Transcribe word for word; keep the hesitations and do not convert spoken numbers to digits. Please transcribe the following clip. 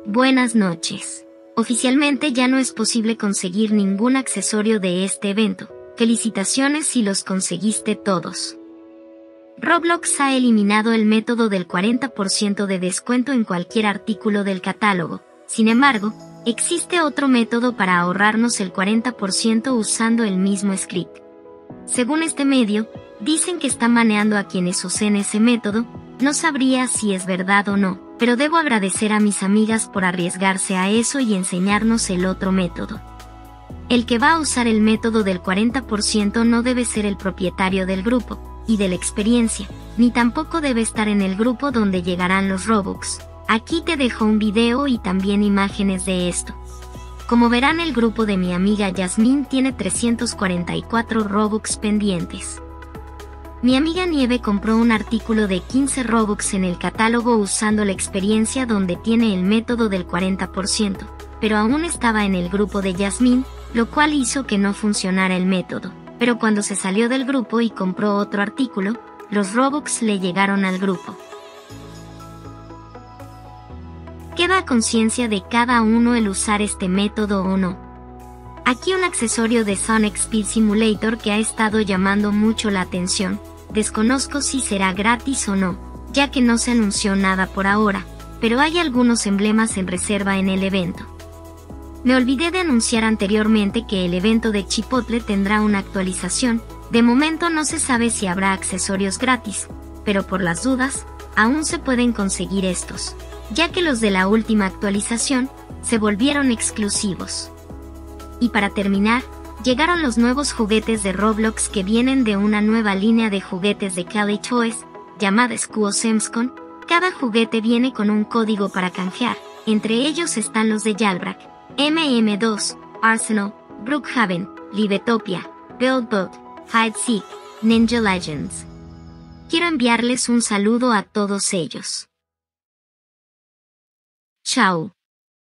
Buenas noches. Oficialmente ya no es posible conseguir ningún accesorio de este evento. Felicitaciones si los conseguiste todos. Roblox ha eliminado el método del cuarenta por ciento de descuento en cualquier artículo del catálogo. Sin embargo, existe otro método para ahorrarnos el cuarenta por ciento usando el mismo script. Según este medio, dicen que está maneando a quienes usen ese método. No sabría si es verdad o no, pero debo agradecer a mis amigas por arriesgarse a eso y enseñarnos el otro método. El que va a usar el método del cuarenta por ciento no debe ser el propietario del grupo y de la experiencia, ni tampoco debe estar en el grupo donde llegarán los Robux. Aquí te dejo un video y también imágenes de esto. Como verán, el grupo de mi amiga Yasmín tiene trescientos cuarenta y cuatro Robux pendientes. Mi amiga Nieve compró un artículo de quince Robux en el catálogo usando la experiencia donde tiene el método del cuarenta por ciento, pero aún estaba en el grupo de Yasmín, lo cual hizo que no funcionara el método. Pero cuando se salió del grupo y compró otro artículo, los Robux le llegaron al grupo. Queda a conciencia de cada uno el usar este método o no. Aquí un accesorio de Sonic Speed Simulator que ha estado llamando mucho la atención. Desconozco si será gratis o no, ya que no se anunció nada por ahora, pero hay algunos emblemas en reserva en el evento. Me olvidé de anunciar anteriormente que el evento de Chipotle tendrá una actualización. De momento no se sabe si habrá accesorios gratis, pero por las dudas, aún se pueden conseguir estos, ya que los de la última actualización se volvieron exclusivos. Y para terminar, llegaron los nuevos juguetes de Roblox que vienen de una nueva línea de juguetes de Cali Toys, llamada Skuo Semscon. Cada juguete viene con un código para canjear, entre ellos están los de Jailbreak, M M dos, Arsenal, Brookhaven, Libetopia, Buildbot, Hide-Seek, Ninja Legends. Quiero enviarles un saludo a todos ellos. Chao.